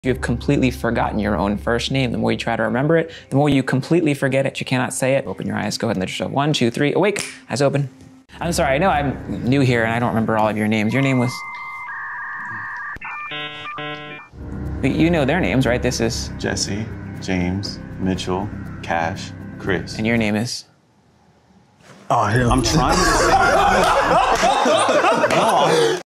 You've completely forgotten your own first name. The more you try to remember it, the more you completely forget it. You cannot say it. Open your eyes. Go ahead and let yourself. 1, 2, 3. Awake. Eyes open. I'm sorry. I know I'm new here and I don't remember all of your names. Your name was... You know their names, right? This is... Jesse, James, Mitchell, Cash, Chris. And your name is... Oh, hell. I'm trying to say...